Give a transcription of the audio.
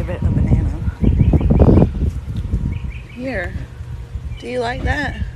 give it a banana. Here. Do you like that?